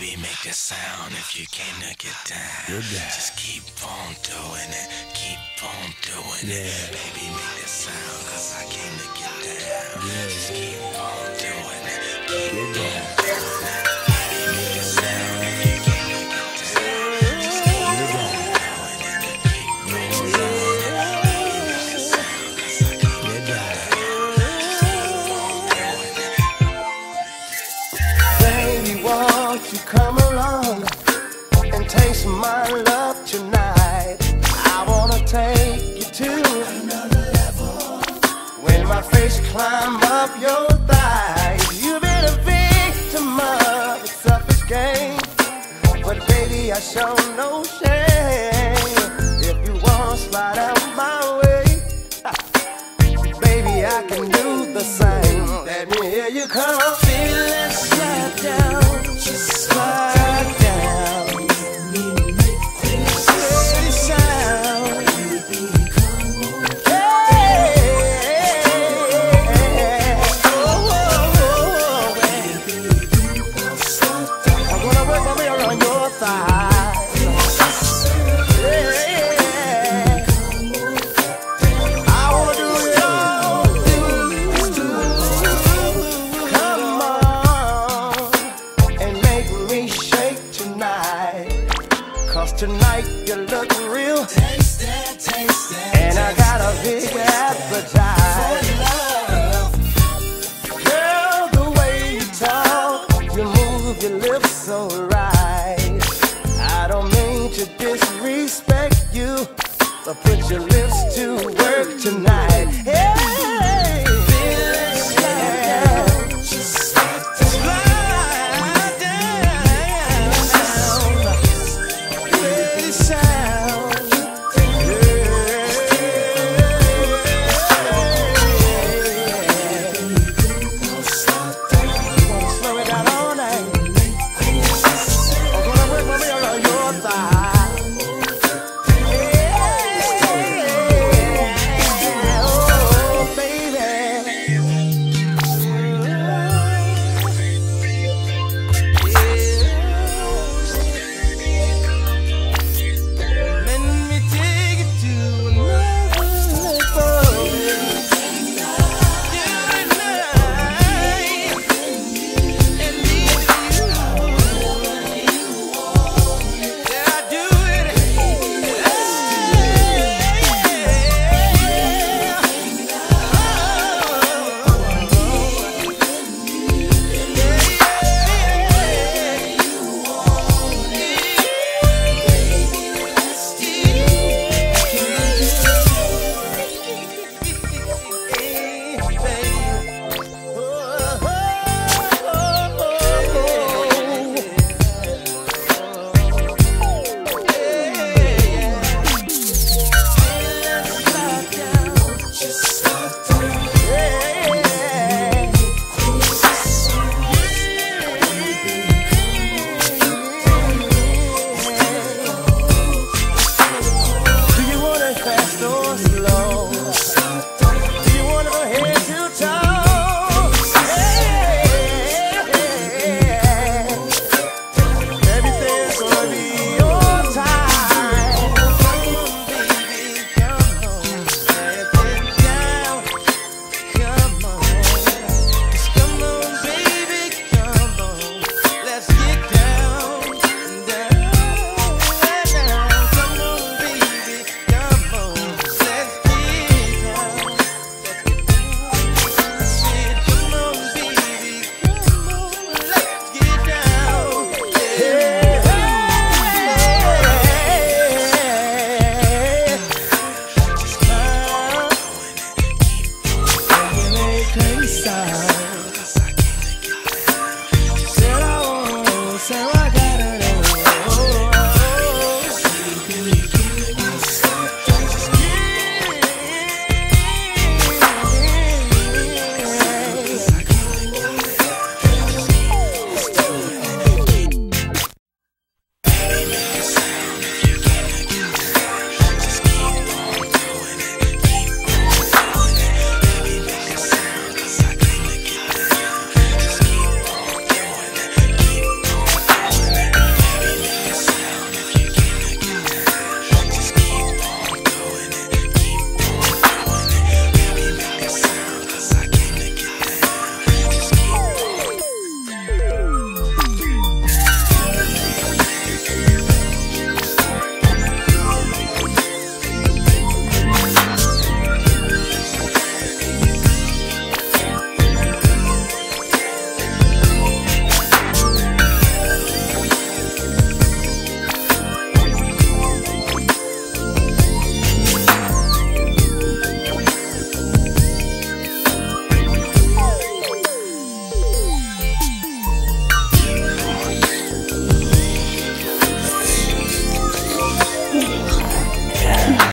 Baby, make the sound if you came to get down. Just keep on doing it, keep on doing it. Baby, make the sound, cause I came to get down. Just keep on doing it, keep on doing it. Baby, make the sound if you came to get down. Just keep on doing it, keep on doing it. Baby, make the sound, cause I came to get down. Just keep on doing it. Baby, won't you come along and taste my love tonight? I wanna take you to another level. When my face climb up your thighs, you've been a victim of a selfish game, but baby, I show no shame. If you wanna slide out my way, baby, I can do the same. Let me hear you come. Baby, let's slide down, just slide down. Crazy sound. I'm gonna work my way around your thighs. I wanna do it all. Come on and make me shake tonight, cause tonight you look real tasty, and I got a big appetite. Girl, the way you talk, you move your lips so right. I don't mean to disrespect you, but put your lips to work tonight.